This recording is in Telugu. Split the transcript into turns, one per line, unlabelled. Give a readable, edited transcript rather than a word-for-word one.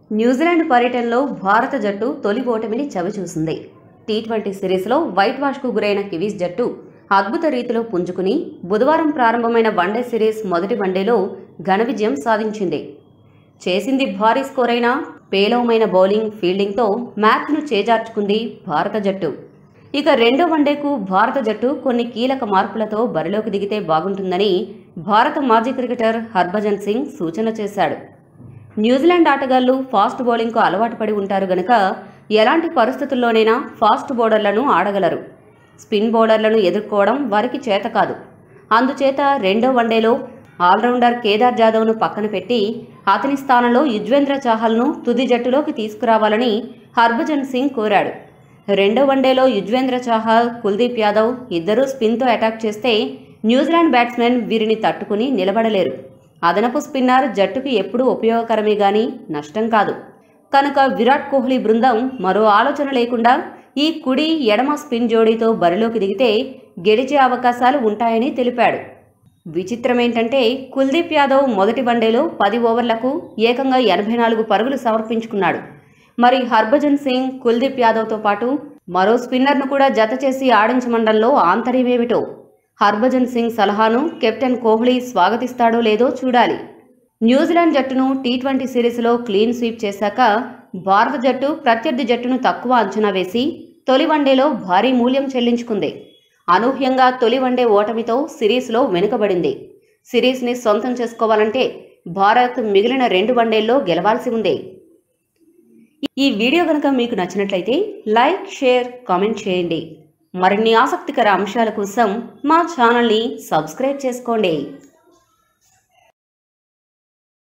న్యూజిలాండ్ పర్యటనలో భారత జట్టు తొలి ఓటమిని చవిచూసింది. టీ20 సిరీస్లో వైట్ వాష్కు గురైన కివీస్ జట్టు అద్భుత రీతిలో పుంజుకుని బుధవారం ప్రారంభమైన వన్డే సిరీస్ మొదటి వన్డేలో ఘన విజయం సాధించింది. చేసింది భారీ స్కోర్ అయినా పేలవమైన బౌలింగ్, ఫీల్డింగ్తో మ్యాచ్ను చేజార్చుకుంది భారత జట్టు. ఇక రెండో వన్డేకు భారత జట్టు కొన్ని కీలక మార్పులతో బరిలోకి దిగితే బాగుంటుందని భారత మాజీ క్రికెటర్ హర్భజన్ సింగ్ సూచన చేశాడు. న్యూజిలాండ్ ఆటగాళ్లు ఫాస్ట్ బౌలింగ్కు అలవాటు పడి ఉంటారు గనుక ఎలాంటి పరిస్థితుల్లోనైనా ఫాస్ట్ బౌలర్లను ఆడగలరు. స్పిన్ బౌలర్లను ఎదుర్కోవడం వారికి చేత కాదు. అందుచేత రెండో వన్డేలో ఆల్రౌండర్ కేదార్ జాదవ్ను పక్కన పెట్టి అతని స్థానంలో యుజ్వేంద్ర చాహల్ను తుది జట్టులోకి తీసుకురావాలని హర్భజన్ సింగ్ కోరాడు. రెండో వన్డేలో యుజ్వేంద్ర చాహల్, కుల్దీప్ యాదవ్ ఇద్దరూ స్పిన్తో అటాక్ చేస్తే న్యూజిలాండ్ బ్యాట్స్మెన్ వీరిని తట్టుకుని నిలబడలేరు. అదనపు స్పిన్నర్ జట్టుకు ఎప్పుడూ ఉపయోగకరమే గాని నష్టం కాదు. కనుక విరాట్ కోహ్లీ బృందం మరో ఆలోచన లేకుండా ఈ కుడి ఎడమ స్పిన్ జోడీతో బరిలోకి దిగితే గెలిచే అవకాశాలు ఉంటాయని తెలిపాడు. విచిత్రమేంటంటే కుల్దీప్ యాదవ్ మొదటి వన్డేలో 10 ఓవర్లకు ఏకంగా 84 పరుగులు సమర్పించుకున్నాడు. మరి హర్భజన్ సింగ్ కుల్దీప్ యాదవ్తో పాటు మరో స్పిన్నర్ను కూడా జత చేసి ఆడించమండంలో ఆంతర్యమేమిటో. హర్భజన్ సింగ్ సలహాను కెప్టెన్ కోహ్లీ స్వాగతిస్తాడో లేదో చూడాలి. న్యూజిలాండ్ జట్టును టీ20 సిరీస్లో క్లీన్ స్వీప్ చేశాక భారత జట్టు ప్రత్యర్థి జట్టును తక్కువ అంచనా వేసి తొలి వన్డేలో భారీ మూల్యం చెల్లించుకుంది. అనూహ్యంగా తొలి వన్డే ఓటమితో సిరీస్లో వెనుకబడింది. సిరీస్ని సొంతం చేసుకోవాలంటే భారత్ మిగిలిన 2 వన్డేల్లో గెలవాల్సి ఉంది. ఈ వీడియో కనుక మీకు నచ్చినట్లయితే లైక్, షేర్, కామెంట్ చేయండి. మరిన్ని ఆసక్తికర అంశాల కోసం మా ఛానల్ని సబ్స్క్రైబ్ చేసుకోండి.